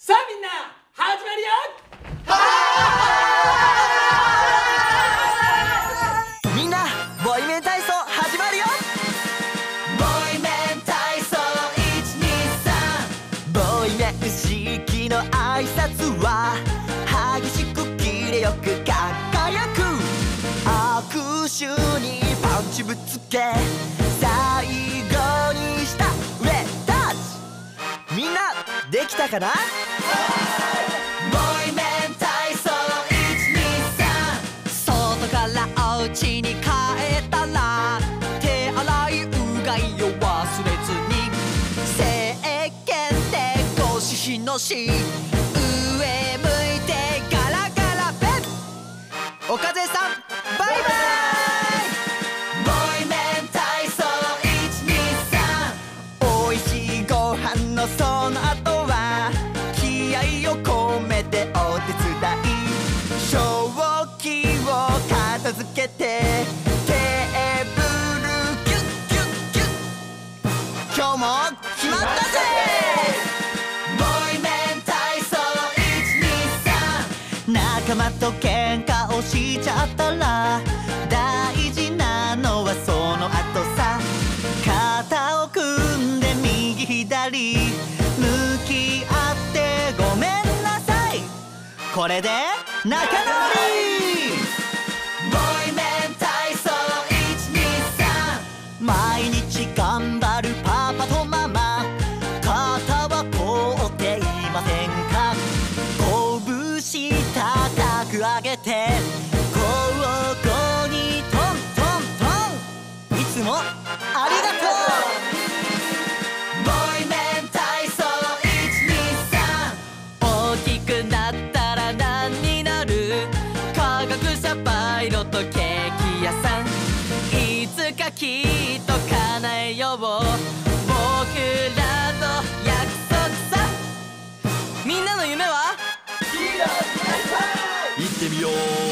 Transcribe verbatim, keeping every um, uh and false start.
さあみんな始まるよ。 みんなボイメン体操始まるよ。 ボイメン体操いちにさん、 ボイメン式の挨拶は激しくキレよく輝く。握手にパンチぶつけ最後にした上タッチ。みんなできたかな？ ボイメン体操いちにさん、外からお家に帰ったら手洗いうがいを忘れずに、石鹸でゴシしのし、上向いてガラガラペン。 おかぜさんバイバイ。 ボイメン体操いちにさん、 おいしいご飯のその後は気合を込めてお手伝い。正気を片付けてテーブルギュッギュッギュッ。今日も決まったぜ。 ボイメン体操いちにさん、 仲間と喧嘩をしちゃったら大事なのはその後さ。肩を組んで右左向き合ってごめんなさい。これで仲直り。 ボイメン体操いちにさん、 毎日頑張るパパとママ、肩は凝っていませんか？拳高く上げて交互にトントントン。いつもありがとう。 ボイメン体操いちにさん、大きくなったら何になる？科学者パイロットケーキ屋さん、いつかきっと叶えよう僕らと約束さ。みんなの夢は？ 行ってみよう。